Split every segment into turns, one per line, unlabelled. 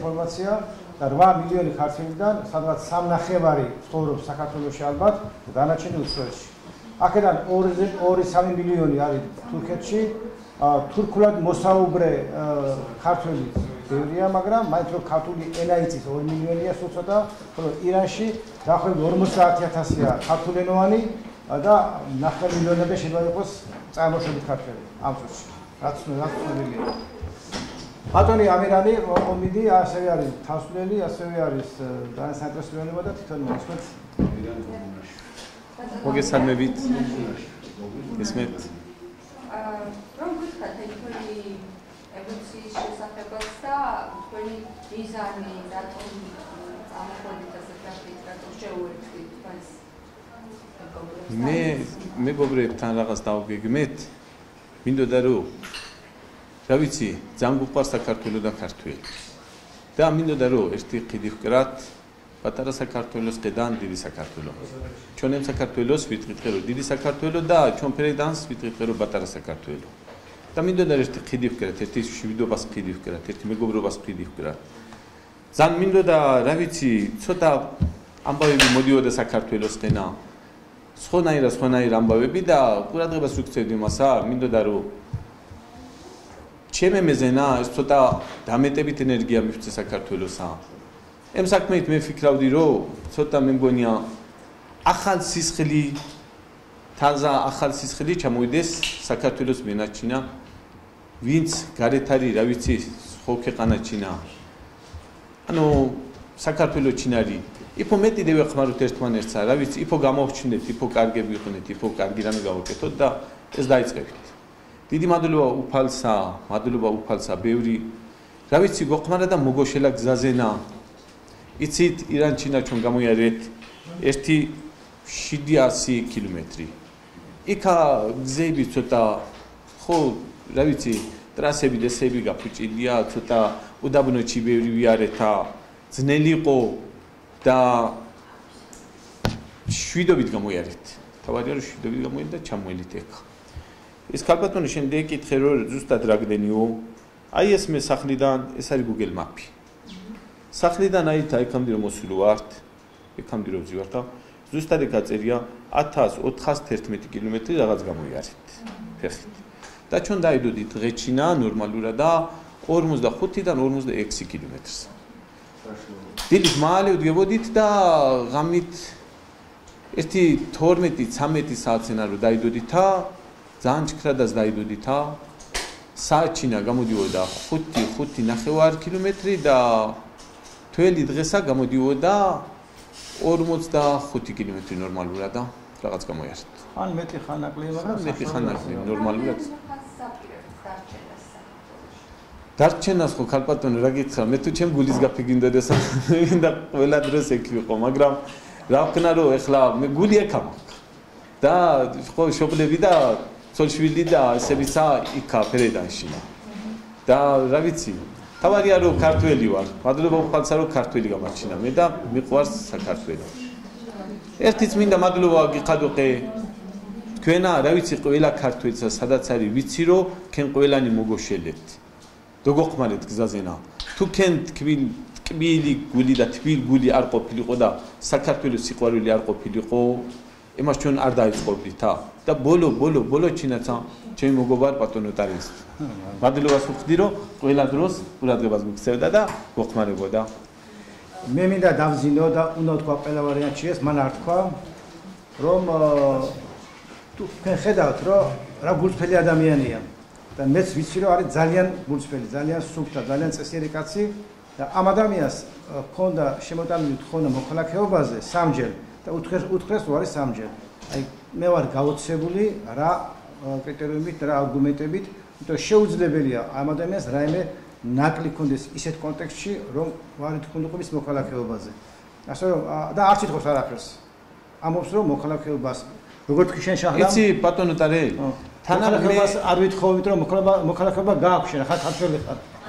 ინფორმაცია და 8 მილიონი ქართველიდან სადღაც 3.5 ცხოვრობს საქართველოში ალბათ და დანარჩენი უცხოეთში. აქედან 2-3 მილიონი არის თურქეთში. თურქულად მოსაუბრე ქართველი ბევრია, მაგრამ მაინც რომ ქართული ენა იცის 2 მილიონია სულ ცოტა, ხოლო ირანში დაახლოებით 50,000-ია ქართულენოვანი და 9 მილიონამდე შეიძლება იყოს წარმოშობით ქართველი ამ წუთში. რაც ცნობილია. ბატონი ამირანი ომიდი ასევე არის თასვლელი, ასევე არის საინტერესოება და თვითონ მოსვეთ.
მოგესალმებით. ისმეთ.
რომ გითხრათ თქვენი ევოლუციის შესახებაც და თქვენი მიზანი რატომ წამოხვედით ასეთ რაფით, რატომ შეუერთდით თქვენს
მეგობრებთან რაღაც დავგეგმეთ. მინდოდა რომ რა ვიცი, ძალიან გვყვარს საქართველო და ქართველი. და მინდოდა რომ ერთი ყიდი ვკრათ პატარა საქართველოს ყედან დიდი საქართველო. ჩვენ ამ საქართველოს ვიტყვით რომ დიდი საქართველო და ჩვენ ფერედანს ვიტყვით რომ პატარა საქართველო. და მინდოდა ერთი ყიდი ვკრათ, ერთი შვიდობას ყიდი ვკრათ, ერთი მეგობრობას ყიდი ვკრათ. ძალიან მინდოდა რა ვიცი, ცოტა ამბავები მოდიოდა საქართველოს ყენა. სხვანაირ ამბავები და ყურადღებას ვიქცევდი მასა, მინდოდა რომ ჩემი მეზენა ეს ცოტა დამეტებით ენერგია მივცე საქართველოსა. Em საქმეით მე ვფიქრავდი რომ ცოტა მე მგონია ახალ სისხლი თაზა ახალ სისხლი ჩამოვიდეს საქართველოს მენაჩინა ვინც გარეთ არის რა ვიცი ხო ქვეყანა ჩინა ანუ საქართველოს ჩინარი იფო მეტი დავეხმაროთ ერთმანერთსა რა ვიცი იფო გამოვჩნდეთ იფო კარგები ვიყვნეთ იფო კარგი რამე გავაკეთოთ და ეს დაიწყებით დიდი მადლობა უფალსა ბევრი რა ვიცი გვეხმარა და მოგოშელა გზაზენა იცით ირან-ჩინა ჩვენ გამოიარეთ 700 კილომეტრი. იქა გზები ცოტა ხო რა ვიცი ტრასები დესები გაფუჭილია ცოტა უდაბნოში ბევრი ვიარეთა ძნელი იყო და შვიდობით გამოიარეთ. თავადია რომ შვიდობით გამოიარეთ და ჩამოელით ეხა. ეს ქალბატონი შენ დაიკითხე რომ ზუსტად რაგდენიო აი ეს მე სახლიდან ეს არის Google Map-ი. სახლიდან აიქამდე რომ მოსული ვართ, ეკამდე რომ ვზივართ და ზუსტად ეგ აწერია 1411 კილომეტრი რაღაც გამოიარეთ ფეხით. და ჩვენ დაიდოდით დღეჩინა ნორმალურად და 45-დან 46 კილომეტრს. დილით მალე ვდგებოდით და ღამით 12-13 საათსენა რომ დაიდოდითა, ძალიან ჭკრადაც დაიდოდითა. საათჩინა გამოდიოდა 5-5.5 კილომეტრი და თველი დღესა გამოდიოდა 45 კილომეტრი ნორმალურად და რაღაც გამოიარეთ.
ან მეტი ხანაკლია, მაგრამ
მეტი ხანაკლია ნორმალურად. დარჩენას ხო ქალბატონო რა გითხრა, მე თუ ჩემ გულის გაფიგინდოდეს და ყველა დროს ეგ ვიყო, მაგრამ რა ვქნა რომ ეხლა მე გული ეკა და ხო შობლები და ცოლშვილი და ესებისა იქა ფერედანში. და რა ვიცი თავარია რომ ქართველი ვარ. მადლობა უფალსა რომ ქართველი გამარჩინა მე და მიყვარს საქართველო. ერთიც მინდა მადლობა გიხადოყე თქვენა რა ვიცი ყველა ქართველსა სადაც არის ვიცი რომ ქენ ყველანი მოგოშელეთ. დოგოხმარეთ გზაზენა. თუ ქენ ტკბილი გული და თბილი გული არ ყოფილიყო და საქართველოს სიყვარული არ ყოფილიყო იმას ჩვენ არ დაიწყობდითა და ბოლო ჩინაცა ჩემი მოგობარ ბატონო ტარინს. მადლობას ვხდი რომ ყველა დროს ყურადღებას მიქცევდა და გოხმარებოდა.
მე მინდა დავზინო და უნდა თქვა ყველა ვარიანტში ეს მან არ თქვა რომ თუ ხედავთ რომ რა გულწრფელი ადამიანია და მეც ვიცი რომ არის ძალიან გულწრფელი, ძალიან სუფთა, ძალიან წესიერი კაცი და ამ ადამიანს ქონდა შემოტანილი თხოვნა მოქალაქეობაზე სამჯერ და უთხრეს რომ არის სამჯერ. აი მე ვარ გაოცებული რა კრიტერიუმით, რა არგუმენტებით, იმიტომ შეუძლებელია ამ ადამიანს რაიმე ნაკლი ქონდეს ისეთ კონტექსტში, რომ ვარ ითქონდიყო მის მოქალაქეობაზე. ასე რომ და არც ითხოვს არაფერს. ამობს რომ მოქალაქეობას როგორ თქვი შენ შაჰრამ?
იცი ბატონო ტარე
თანამედროვე არ ვითხოვით რომ მოქალაქეობა გააქვს შენ ხარ ქართველი ხარ.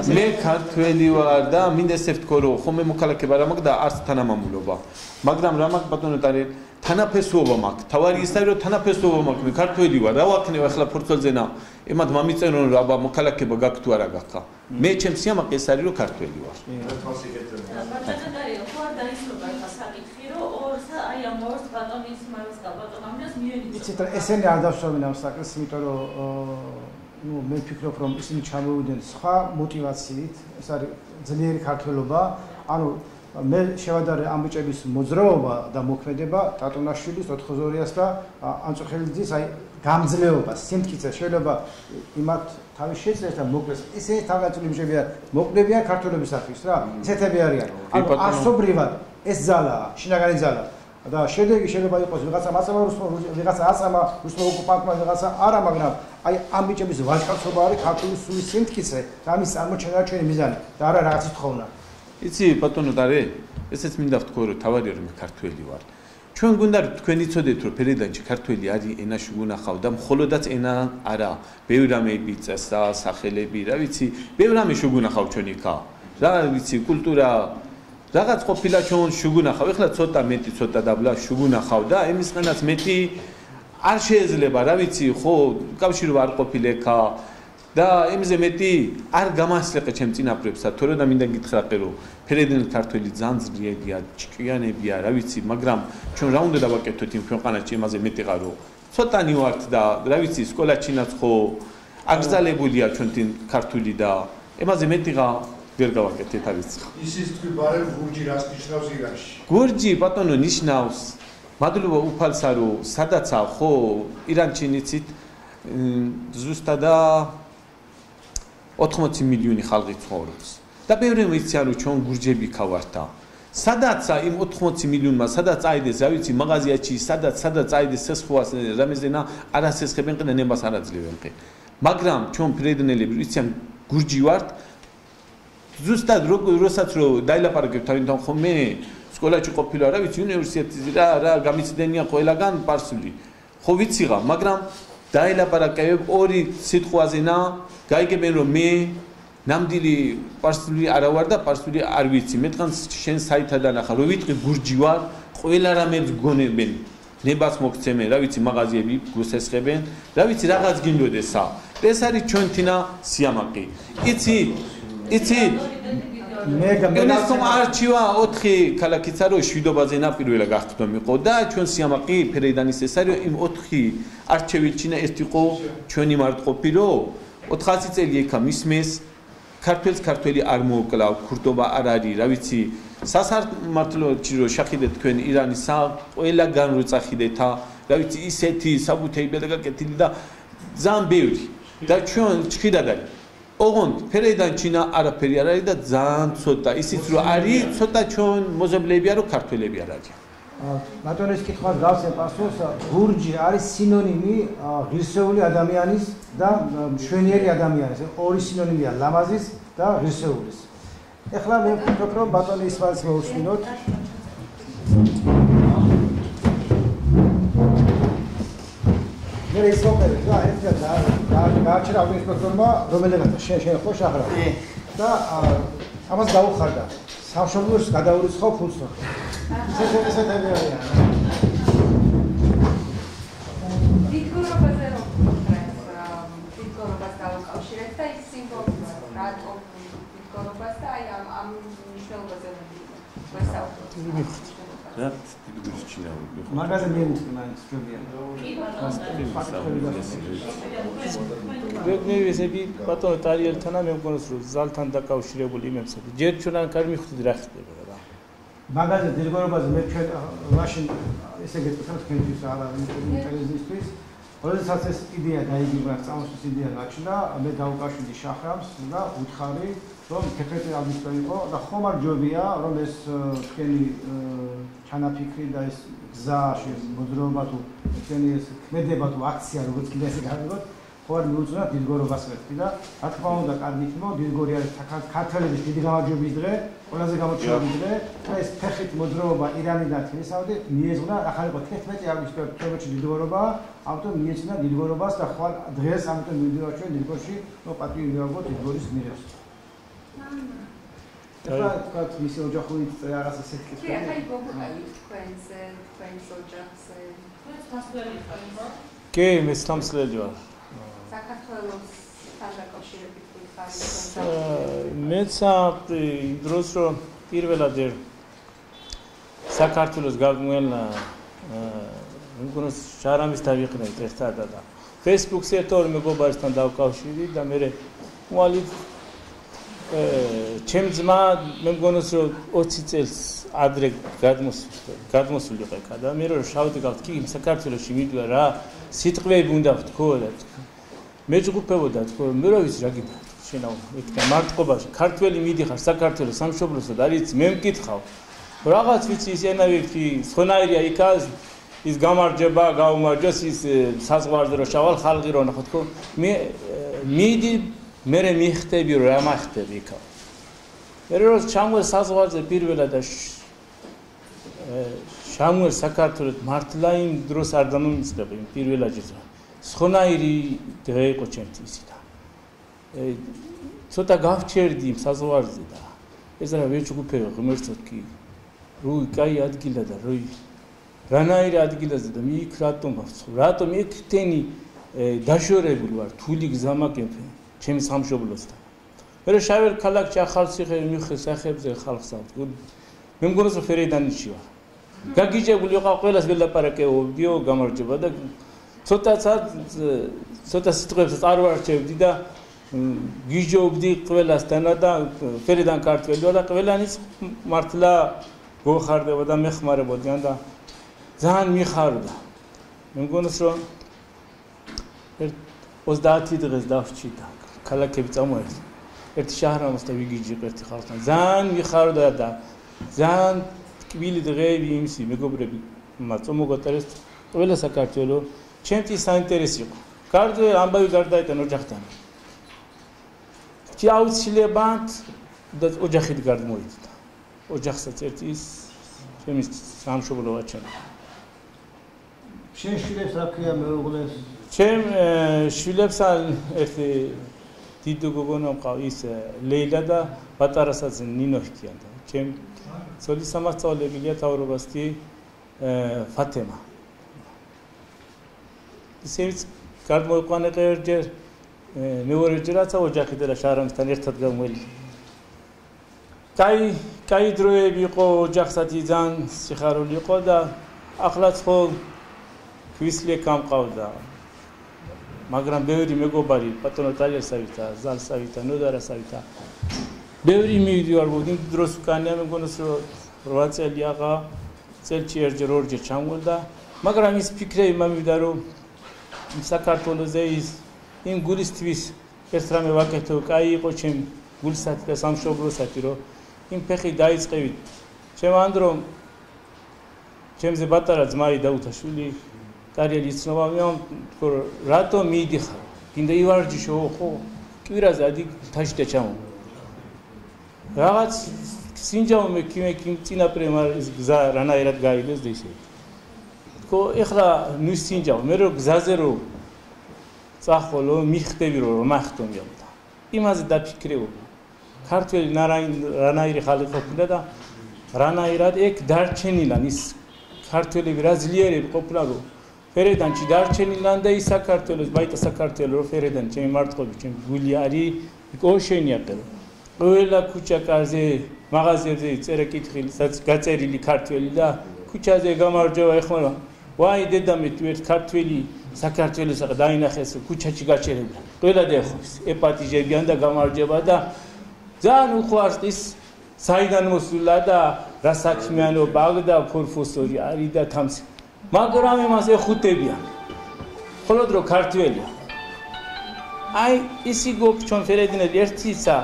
მე ქართველი ვარ და მინდა ესე ვთქო რომ ხომ მე მოქალაქეობა რა მაქვს და არც თანამამულობა მაგრამ რა მაქვს ბატონო ტარე თანაფესუობა მაქვს თავარი ის არის რომ თანაფესუობა მაქვს მე ქართველი ვარ რა ვაქნევ ახლა ფურცელზენა ემად მამიწერონ რომ აბა მოქალაქეობა გაქვს თუ არა გაქვს მე ჩემს სიამაყე ეს არის რომ ქართველი ვარ
ბატონო ტარე ხო არ დაისწრება ხა საკითხი რომ ორსა აი ამ ორს ბატონის მარის და ბატონ ამას მიენიჭა
იცით რა ესენი არ დავსვამენ ამ საკითხს იმიტომ რომ ну მე ვფიქრობ რომ ისინი ჩამოვიდნენ სხვა мотивაციით ეს არის ძლიერი ქართველობა ანუ მე შევადარე ამ ბიჭების მოძრაობა და მოქმედება ტატონაშვილის 82-ას და ანწუხელიძის აი გამძლეობა სიმტკიცე შეიძლება იმათ თავის შეძლეს და მოკლეს ისე თავგადასული ბიჭები მოკლებიან ქართველებისათვის რა ისეთები არიან ანუ არსობრივად ეს ძალაა შინაგანი ძალა და შედეგი შეიძლება იყოს ვიღაცა მასალა ვიღაცა აცამა რუსულ ოკუპანტმა ვიღაცა არა მაგრამ აი ამ ბიჭების ვაჟკაცობა არის ქართული სულის სიმტკიცე და ამის წარმოჩენა ჩვენი მიზანი და არა რაღაცის თხოვნა
იცი ბატონო დარე ესეც მინდა ვთქო რომ თავარი რომ მე ქართველი ვარ ჩვენ გვინდა რომ თქვენ იცოდეთ რომ ფერედანში ქართველი არის ენაში უნახავ და მხოლოდაც ენა არა ბევრი რამეები წესა სახელები რა ვიცი ბევრი რამე შეგუნახავ ჩვენ იქა რა ვიცი კულტურა რაღაც ყოფილა ჩვენ შეგუნახავ ეხლა ცოტა მეტი ცოტა დაბლა შეგუნახავ და იმისგანაც მეტი არ შეიძლება რა ვიცი ხო კავშირი არ ყოფილეკა და იმზე მეტი არ გამასწრე ჩემ წინაპრებსა თორე და მინდა გითხრაყე რომ ფერედანი ქართველი ძალიან ძლიერია ჭკვიანებია რა ვიცი მაგრამ ჩვენ რა უნდა დავაკეთოთ იმ ქვეყანაში იმაზე მეტიღა რომ ცოტანი ვართ და რა ვიცი სკოლაშინაც ხო აკრძალებულია ჩვენი ქართული და იმაზე მეტიღა ვერ გავაკეთეთ არის
ისიც თქვი ბარემ გურჯი რას ნიშნავს ირანში
გურჯი ბატონო ნიშნავს მადლობა უფალსა რომ სადაცა ხო ირანში იცით ზუსტად 80 მილიონი ხალხი ცხოვრობს და ბევრი ვიცი რომ ჩვენ გურჯები ხავართ სადაც იმ 80 მილიონმა სადაც აიდეს რა ვიცი მაღაზიაში სადაც აიდეს სესხوას რამეზენა არასესხებენ ყდა ნებას არაძლევენ ყი მაგრამ ჩვენ ფრედნელები ვიციან გურჯი ვართ ზუსტად როსაც რომ დაილაპარაკებთ თავიდან ხო მე სკოლაში ყოფილა რა ვიცი უნივერსიტეტში რა გამიცდენია ყველაგან პარსული ხო ვიციღა მაგრამ დაილაპარაკებ ორი სიტყვაზენა გაიგებენ რომ მე ნამდვილი პარსული არა ვარ და პარსული არ ვიცი მე დღეს შენ საითადან ახლა რო ვიტყვი გურჯი ვარ ყველა რამეს გონებენ ნებას მოგცემენ რა ვიცი მაღაზიები გუსესხებენ რა ვიცი რაღაც გინდოდესა ეს არის ჩვენ თინა სიამაყი იცი
მე
გამენასომ არჩივა 4 ქალაქიცა რომ შვიდობაზე ნაპირველა გახდომიყო და ჩვენ სიამაყი ფერედანის ეს არის იმ 4 არჩევილჩინა ერთ იყო ჩვენი მარტყოფი რომ 400 წელი ეკა მისმეს ქართველი არ მოუკლა ქურდობა არ არის რა ვიცი სასამართლოში რომ შეხიდეთ თქვენ ირანისა ყველაგან რო წახიდეთა რა ვიცი ისეთი საბუთეები და გაკეთილი და ძალიან ბევრი და ჩვენ ჩხიდად არის ოღონდ ფერედანჩინა არაფერი არ არის და ძალიან ცოტა ისიც რომ არის ცოტა ჩვენ მოზებლები არო ქართველები არ არის
ბატონის კითხვას გავცემ პასუხს გურჯი არის სინონიმი ღირსეული ადამიანის და მშვენიერი ადამიანის ორი სინონიმია ლამაზის და ღირსეულის ეხლა მე ვფიქრობ რომ ბატონი ისმაილს მოусმინოთ მე ის ვაკეთებ რა ერთად გააჩერა ინსპექტორმა რომელიღაცა შენ ხო შახრა და ამას დაუხარდა სამშობლოს გადაურიცხავ ფულს ესეთები არიან
დიდგორობაზე რომ დიდგორობას დაუკავშირეთ და ის სიმბოლოა რატო დიდგორობას და აი ამ მნიშვნელობაზე ვესაუბროთ
რა დიდგორჩინა
მაგაზე მიემუქრე მაინც ჯობია
მე ესები ბატონო ტარიელთანა მე მგონს რომ ზალთან დაკავშირებული იმებსები ჯერ ჩვენ არ მივხვდით რა ხდება რა
მაგაზე დიდგორობაზე მე ჩვენ მაშინ ესე გეტყვით თქვენთვის არა ინტერესისთვის როდესაც ეს იდეა დაიგიბა წამოსვლის იდეა გაჩნდა მე დაუკავშირდი შახრამს და უთხარი რომ ქეთეთი აღნიშნო იყო და ხომ არ ჯობია რომ ეს თქვენი ჩანაფიქრი და ეს გზა მოძრაობა თუ თქვენი ეს ქმედება თუ აქცია როგორც კიდე ესე გავიგოთ ხო არ მიუძღვნათ დიდგორობას მეთქი და რა თქმა უნდა კარგი თმო დიდგორი არის ქართველების დიდი გამარჯვების დღე ყველაზე გამოჩენილი დღე და ეს ფეხით მოძრაობა ირანიდან თბილისამდე მიეძღვნა ახალი იყო 11 აგვისტოში თემოჩი დიდგორობა ამიტომ მიეძღვნა დიდგორობას და ხვალ დღეს ამიტომ მივიდივართ ჩვენ დიდგორში რომ პატივი მივაგოთ დიდგორის გმირებს ეხლა თქვა მისი ოჯახური რაღაც ასეთი
კი, ახლა იგოგუტავით თქვენს ოჯახზე.
თქვენს მასწავლებელი ხარ, ხო?
კი, მე 3 წელი ვარ.
საქართველოსთან დაკავშირებით ვიხარ.
მეც იმ დროს რომ პირველად საქართველოს გაგმელა მგონოს შარამის დავიყრეთ ერთად და Facebook-ზე ერთ-ორ მეგობართან დავკავშირდი და მე უალით ჩემ ძმა მე მგონოს რომ 20 წელს ადრე გადმოსული იყო და მე რომ შავდი გავთ კი საქართველოში მიდვა რა სიტყვები უნდა ვთქო და მეჯგუფებოდა თქო მე რა ვიცი რა გინდა შენაო ეთქა მარტყობაში ქართველი მიდიხარ საქართველოს სამშობლოსო და არის მე მკითხავ რაღაც ვიცი ის ენავი სხვანაირია იქაც ის გამარჯება გაუმარჯოს ის საზღვარზე რო შავალ ხალხი რო ნახო თქო მე მიდი მე მიხდები რომ რა მახდები იქა მე რო ჩამოვალ საზღვარზე პირველად და ჩამოვალ საქართველოს მართლა იმ დროს არ დამომიწყება იმ პირველად ჯერ სხვანაირი დღე იყო ჩემთვის და ცოტა გავჩერდი იმ საზღვარზე და ეს რა ვეჭგუფეო ღმერთო კი როი კაი ადგილა და როი რანაირი ადგილაზე და მე იქ რატომ გავცხო რატომ იქ თენი დაშორებული ვარ თული გზამაკეფე ჩემი სამშობლოსთან მე შაվել ქალაქში ახალციხე მიხე სახებზე ხალხს ავთ მე მგონოს რომ ფერედანიში ვარ გაგიჭებული ვიყავ ყველას ველაპარაკეობდიო გამარჯობა და ცოტა სიტყვებს წარვარჩევდი და გიჯობდი ყველასთან და ფერედან ქართველი ვარ და ყველანიც მართლა გოხარდება და მეხმარებოდიან და ძალიან მიხარდა მე მგონოს რომ 30 დღეს დავჭი და ქალაქები წამოერთ ერთი შაჰრამოს და ვიგიჯი ერთი ხალხთან ძალიან მიხარდა და ძალიან ტკბილი დღეები იმისი მეგობრები მაწომოგოტერეს ყველა საქართველო ჩემთვის საინტერესო იყო გარდა ამბავი გარდაიტან ოჯახთან კი აუცილებლად და ოჯახით გადმოიდოდა ოჯახსაც ერთის ჩემის სამშობლო ვაჩვენა
შენ შვილებს რა ქვია მეუღლეს
ჩემ შვილებს ერთი დიდო გოგონა მყავს ის ლეილა და პატარასაც ნინო ჰქიან და ჩემ ცოლის სამასწავლებელია თავრობასთი ფათემა ისევიც გადმოიყვანეთ ერთჯერ მეორეჯერაც ოჯახით და შარამისთან ერთად გამველი კაი დროები იყო ოჯახსათი ძალიან სიხარული იყო და ახლაც ხო ქვისლი გამყავდა მაგრამ ბევრი მეგობარი პატრონო ტალიასავითა ზალსავითა ნოდარასავითა ბევრი მივიდივარ იმ დროს უკანია მე მგონოს რომ 8 წელი აღა წელში ერთჯერ ორჯერ ჩამოვიდა მაგრამ ის ფიქრები მომივიდა რომ საქართველოზე ის იმ გულისთვის ერთ რამე ვაკეთო კაი იყო ჩემ გულსათი და სამშობლოსათი რომ იმ ფეხი დაიწყევით ჩემ ანდრომ ჩემზე პატარა ძმაი დაუთაშვილი ტარიელი იცნობა მე თქო რატო მიდიხარ გინდა ივარჯიშო ხო კვირაზე ადი თაშდა ჩამო რაღაც სინჯაო მე კიმ წინაპრე ის გზა რანაირად გაიგეს და ისე თქო ეხლა ნუ სინჯაო მე რო გზაზე რო წახოლო მიხდები რომ მახტომია და იმაზე დაფიქრეობ ქართველი რანაირი ხალხი ყოფილა და რანაირად ეგ დარჩენილან ის ქართველები რა ძლიერები ყოფილა რომ ფერედანში დარჩენილან და ის საქართველოს ბაიტა საქართველოს რო ფერედან ჩემი მარტყობი ჩემი გული არის ოშენია ყერო ყველა ქუჩაკაზე მაღაზიებზე წერა კითხილი გაწერილი ქართველი და ქუჩაზე გამარჯობა ეხმარა ვაი დედამე თუ ერთ ქართველი საქართველოს დაინახეს ქუჩაში გაჩერებდა ყველა დახოს ეპატიჟებიან და გამარჯობა და ძალიან უყვარს ის საიდან მოსულა და რა საქმიანობა და პროფესორი არის და თამს მაგრამ იმას ეხუტებიან ხოლოდ რო ქართველია აი ისი გოფჩონ ფერედინელი ერთისა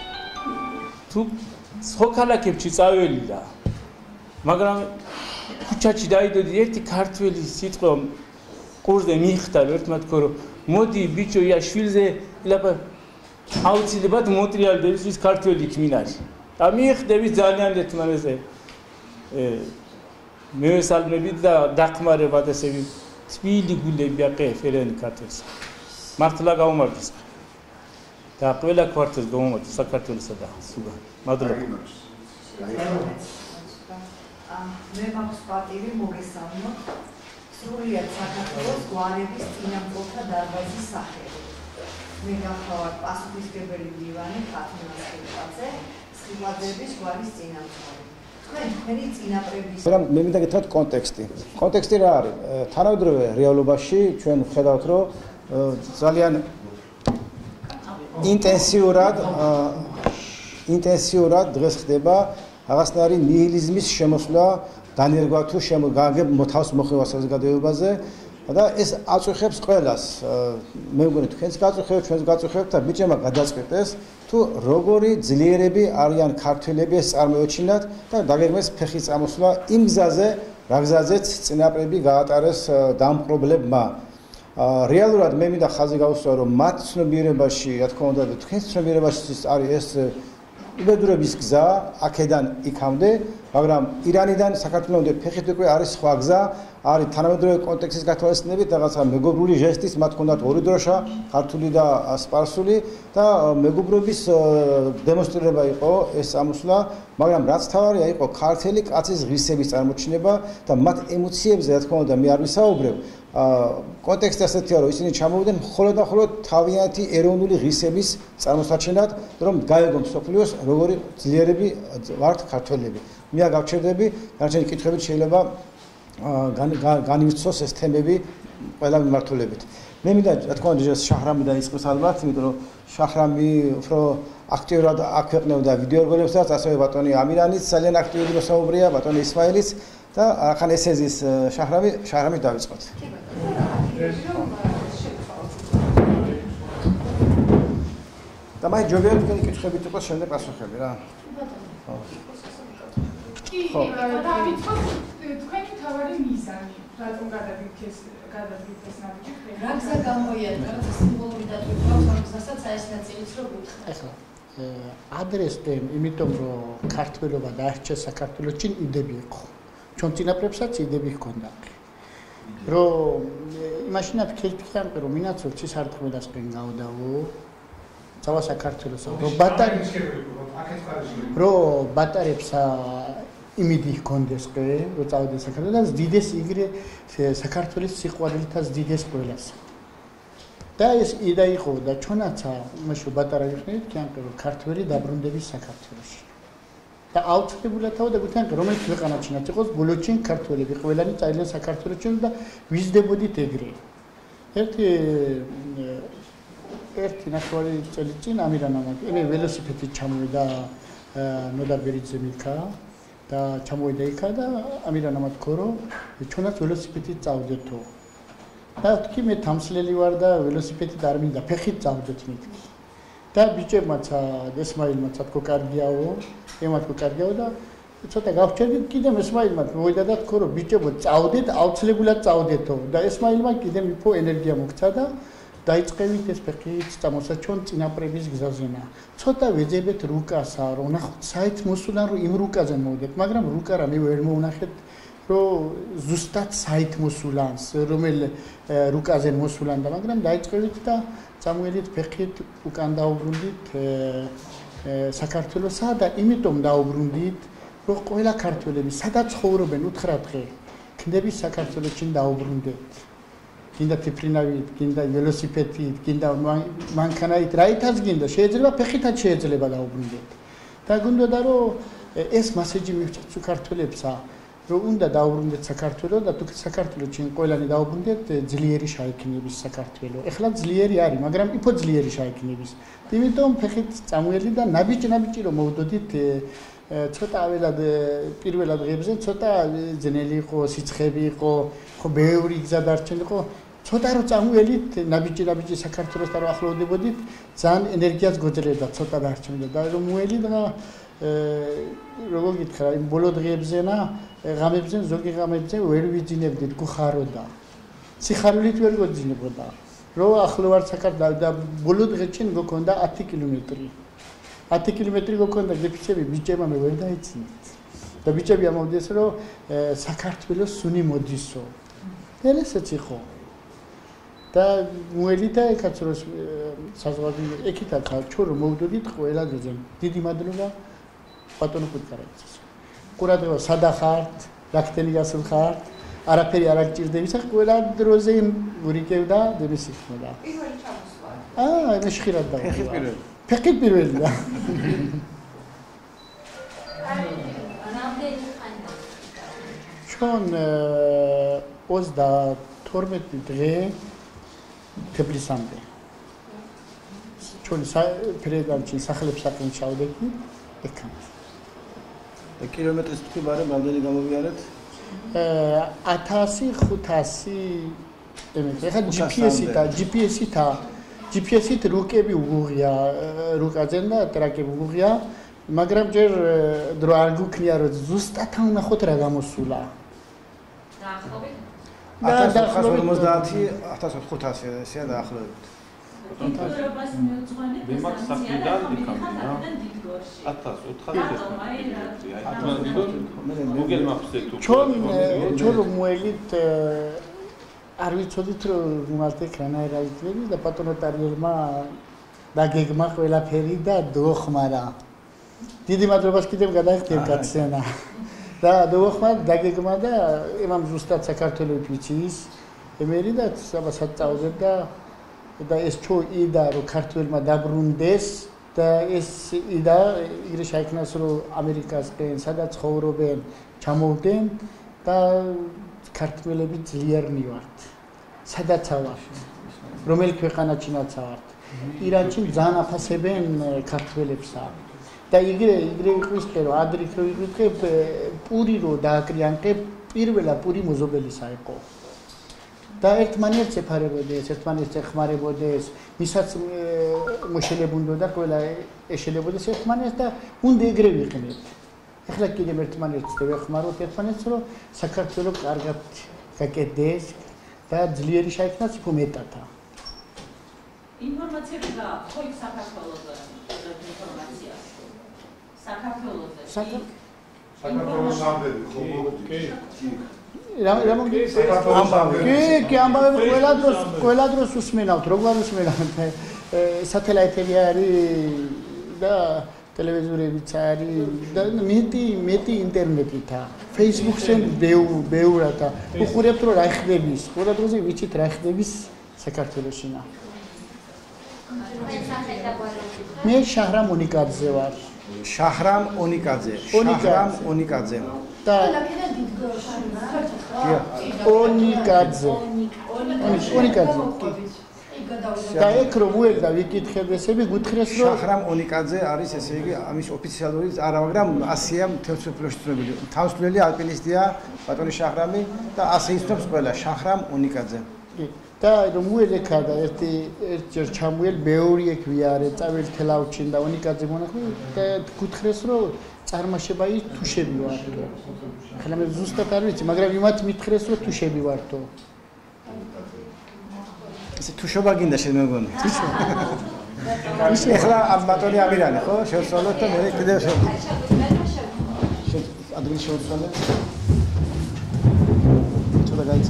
თუ სხვა ქალაქებში წაველი და მაგრამ ქუჩაში დაიდოდი ერთი ქართველი სიტყვა ყურზე მიხდარ ერთმა თქო რომ მოდი ბიჭო ია შვილზე ლაპა აუცილებლად მოტრიალდების ის ქართველი ქმინარი და მიხდები ძალიან ერთმანეთზე მევესალმები და დახმარებად ესე თბილი გულები აყე ფერენი ქართველს მართლა გაუმარჯოს და ყველა ქართულს გამომოთ საქართველოსა და სუგან. მადლობა.
მე მაქვს პატივი მოგესალმოთ სრულიად საქართველოს გვარების წინამძღოლთა დარბაზის სახელი. მე გახლავართ პასუხისმგებელი მდივანი ხათუნა სხილაძე, სხილაძეების გვარის წინამძღოლი. თქვენი წინაპრების
მაგრამ მე მინდა გითხრათ კონტექსტი. კონტექსტი რა არის? თანავდროვე რეალობაში ჩვენ ვხედავთ, რომ ძალიან ინტენსიურად დღეს ხდება რაღაცნაირი ნიჰილიზმის შემოსვლა დანერგვა თუ გამგებ მოთავს მოხევა საზოგადოებაზე და ეს აწუხებს ყველას. მე მგონი თქვენს გაწუხებთ, ჩვენს გაწუხებთ და ბიჭებმა გადაწყვეტეს თუ როგორი ძლიერები არიან ქართველები ეს წარმოეჩინათ და დაგეგმეს ფეხის წამოსვლა იმ გზაზე, რა გზაზეც წინაპრები გაატარეს დამპყრობლებმა. რეალურად მე მინდა ხაზი გავუსვა, რომ მათ ცნობიერებაში, რა თქმა უნდა, თქვენს ცნობიერებაში არის ეს უბედურების გზა აქედან იქამდე, მაგრამ ირანიდან საქართველოს ფეხით უკვე არის სხვა გზა, არის თანამედროვე კონტექსტის გათვალისწინებით რაღაცა მეგობრული ჟესტის, მათ ჰქონდათ ორი დროშა, ქართული და სპარსული და მეგობრობის დემონსტრირება იყო ეს წამოსვლა, მაგრამ რაც თავარია იყო ქართელი კაცის ღირსების წარმოჩინება და მათ ემოციებზე, რა თქმა უნდა, მე არ ვისაუბრებ. კონტექსტი ასეთია, რომ ისინი ჩამოვიდნენ მხოლოდ და მხოლოდ თავიანთი ეროვნული ღირსების წარმოსაჩენად, რომ გაეგო მსოფლიოს როგორი ძლიერები ვართ ქართველები. მე გავჩერდები, დანარჩენი კითხვებით შეიძლება განივიწყოს ეს თემები ყველა მიმართულებით. მე მინდა, რა თქმა უნდა, შაჰრამი დაიწყოს ალბათ, იმიტომ რომ შაჰრამი უფრო აქტიურად აქვეყნებდა ვიდეო რგოლებსაც, ასევე ბატონი ამირანიც ძალიან აქტიური მოსაუბრეა, ბატონი ისმაილიც და ახლა ესეზის შაჰრამი დავიწყოთ. და მე ჯობია თქვენი კითხვებით იყოს შემდეგ პასუხები რა.
ხო, დავიწყოთ თქვენი თავარი მიზანი, რატომ გადადგეს ნაბიჯი?
რა გზა გამოიარდა, რა სიმბოლური დატვირთვა აქვს გზასაც აი ეს ნაწილიც რო გითხრათ.
ახლა ადრესდენ, იმიტომ რომ ქართველობა დაარჩეს საქართველოში იდები იყო. ჩვენ წინაპრებსაც იდები ჰქონდა. რომ იმაშინად ქეთქიან, რომ მინაცოლ ცისარტყმელას ყენ გავდაო. ძალა საქართველოსა, რომ ბატარებს იმიდი ჰქონდეს ყე, რომ წავიდეს საქართველოს და დიდეს იგრე საქართველოს სიყვარულითაც დიდეს ყველას. და ეს იდა იყო და ჩვენაც მაშინ ბატარა ვიხნით, კიანკრო ქართველი დაბრუნდების საქართველოში. და აუცილებლად თავდაგუთან რომელიც ქვეყანაშიც იყოს ბოლოჩინ ქართველები ყველანი წაიდნენ საქართველოში და ვიზდებოდით ეგრე. ერთი ნახევარი წელი წინ ამირანამა მე ველოსიპედით ჩამოვიდა ნოდარბერიძე მიქა და ჩამოვიდა იქა და ამირანამა თქო რომ ჩვენაც ველოსიპედით წავდეთო. და თქვი მე თამსლელი ვარ და ველოსიპედით არ მინდა ფეხით წავდეთ მეთქი. და ბიჭებმაც ესმაილმაც თქო კარგიაო, ემათ თქო კარგიაო და ცოტა გავჩერდით კიდე ესმაილმა მოვიდა და თქო რომ ბიჭებო წავდეთ, აუცილებლად წავდეთო და ესმაილმა კიდე მიფო ენერგია მოგცა და დაიწყევით ეს ფეხით წამოსაჩვენ წინაპრების გზაზენა. ცოტა ვეძებეთ რუკასა, რომ ნახოთ საით მოსულან რომ იმ რუკაზე მოვიდეთ, მაგრამ რუკა რა მე ვერ მოვნახეთ, რომ ზუსტად საით მოსულანს, რომელ რუკაზე მოსულან და მაგრამ დაიწყევით და წამოედით ფეხით უკან დაუბრუნდით საქართველოსა და იმიტომ დაუბრუნდით, რომ ყველა ქართველები სადაც ცხოვრობენ უთხრა დღე, ქნდების საქართველოში დაუბრუნდეთ. გინდა თიფრინავით, გინდა ველოსიპედით, გინდა მანქანით, რაითაც გინდა, შეიძლება ფეხითაც შეიძლება დაუბრუნდეთ. და გუნდოდა რომ ეს მასეჯი მივჭრით საქართველებსა, რომ უნდა დაუბრუნდეთ საქართველოს და თუ საქართველოში ყველანი დაუბრუნდეთ ძლიერი შაიქნების საქართველოს. ეხლა ძლიერი არის, მაგრამ იფო ძლიერი შაიქნების. იმიტომ ფეხით წამოელი და ნაბიჯი რომ მოვდოდით ცოტა აველად პირველად დღეებზე ცოტა ძნელი იყო, სიცხები იყო, ხო ბევრი გზა დარჩენილიყო. ცოტა რომ წამოელით ნაბიჯი საქართველოს და რომ ახლოვდებოდით, ძალიან ენერგიას გოძლებდა, ცოტა დარჩენილდა და რომ მოელი და როგორ გითხრა, იმ ბოლო დღეებზენა, ღამებზე, ზოგი ღამებზე ვერ ვიძინებდით, გუხაროდა. სიხარულით ვერ გოძინებოდა. რომ ახლო ვარ საქართველოს და ბოლო დღეში მგონდა 10 კილომეტრი. 10 კილომეტრი გქონდა გიფიცები ბიჭებმა მე ვერ დაიცინით. და ბიჭები ამოვიდეს რომ საქართველოს სუნი მოდისო. ესეც იყო. და მოელი და ეკაც რო საზღვარი ეკითაც ჩვენ რომ მოვდოდით ყველა ძე დიდი მადლობა ბატონო კუტკარაძეს ყურადღება სადახართ რაკთელი გასულ ხართ არაფერი არ აგჭირდებით ახ ყველა დროზე ურიკევდა დემისი ხმოდა
პირველი ჩამოსვლა
მე ხშირად და
ფეხით პირველია
რამდენი ხანია
ჩვენ 32 დღე თბილისამდე ჩვენ პრეზიდენტი სახლებს აკენჩავდები ეკამს
და კილომეტრის თქვი ბარემ რამდენი გამოვიარეთ
1500 ემეტრი ხა GPS-ით რუკები უღია რუკაძენ და ტრაკები უღია მაგრამ ჯერ დრო არ გუქნია რომ ზუსტად ნახოთ რა გამოსულა
დაახლოებით 1500 ესეა დაახლოებით
ინფორმაციას მიუძღვანეთ
მე მაგ საფრიდან იქამბინა 1400 Google Maps-ზე თუ
ჩვენ მოელით არ ვიცოდით რომ მალტე კანაირა იქნება და პატრონოტარიელმა დაგეგმა ყველაფერი და დოხმარა დიდი მადლობას კიდევ გადაიხდებ კაცენა და დოხმა დაგეგმა და იმამ ზუსტად საქართველოს ვიცის ემერი და საბასაც წავდებ და ეს ჩო იდა რომ ქართველმა დაბრუნდეს და ეს იდა იგრე შეიქმნას რომ ამერიკასკენ სადაც ცხოვრობენ ჩამოვდნენ და ქართველები ძლიერნი ვართ სადაც ვართ რომელი ქვეყანაჩინაც ვართ ირანში ძალიან აფასებენ ქართველებსა და იგრე ვიყვის რომ ადრით რო ვიყვითე პური რო დააკრიანყე პირველა პური მოზობელისა იყო და ერთმანეთს ეფარებოდეს, ერთმანეთს ეხმარებოდეს, ვისაც მოშელებუნდოდა ყველა ეშელებოდეს ერთმანეთს და უნდა ეგრე ვიყნეთ. ეხლა კიდევ ერთმანეთს ვეხმაროთ ერთმანეთს, რომ საქართველოს კარგად გაკეთდეს და ძლიერი შეიქმნას უფრო მეტათა.
ინფორმაციები გააქვთ ხო იქ საქართველოზე ინფორმაცია. საქართველოზე.
საქართველოს ამბები ხო მოგდი.
კი ამბავი ყველა დროს უსმენავთ როგორ უსმენავთ სატელაიტები არის და ტელევიზორებიც არის და მეტი ინტერნეტითა Facebook-ზე ბევრათა უყურებთ რომ რა ხდების ყველა დროზე ვიცით რა ხდების საქართველოში მე შაჰრამ ონიკაძე ვარ
შაჰრამ ონიკაძე და ონიკაძე და ეგ რომ უელდა ვიკითხებესები გუთხრეს რომ შაჰრამ ონიკაძე არის ესე იგი ამის ოფიციალური არა მაგრამ ასია მთელსოფლიოში ცნობილი თავისუფლელი ალპინისტია ბატონი შაჰრამი და ასე იცნობს ყველა შაჰრამ ონიკაძე
და რომ უელექა და ერთჯერ ჩამოელ მეორე ეგ ვიარე წაվել თელავჩინ და ონიკაძე მონახე და გუთხრეს რომ წარმაშება ის თუშები ვართო. ახლა მე ზუსტად არ ვიცი, მაგრამ იმათ მითხრეს რომ თუშები ვართო.
ესე თუშობა გინდა შენ მეგონი. ახლა ამ ბატონი ამირანი ხო? შევსწავლოთ და მე კიდევ ადგილი შევსწავლოთ. ცოტა გაიცი.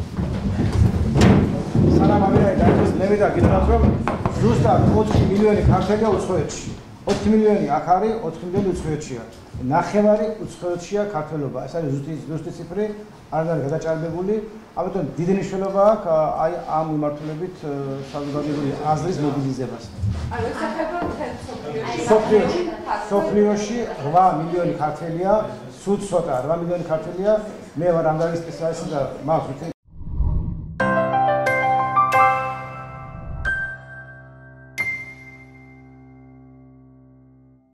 სანამ ამირანი დაიწყოს მე ვიდა გითხრათ რომ ზუსტად 4 მილიონი ქართველია უცხოეთში. 4 მილიონი აქ არის, 4 მილიონი უცხოეთშია. ნახევარი უცხოეთშია ქართველობა. ეს არის ზუსტი ციფრი, არ არის გადაჭარბებული. ამიტომ დიდი მნიშვნელობა აქვს აი ამ მიმართულებით საზოგადოებრივი აზრის მობილიზებას.
ანუ საქართველოს
სოფლიოში 8 მილიონი ქართველია, სულ ცოტა 8 მილიონი ქართველია. მე ვარ ანგარიშის სპეციალისტი და მაქვს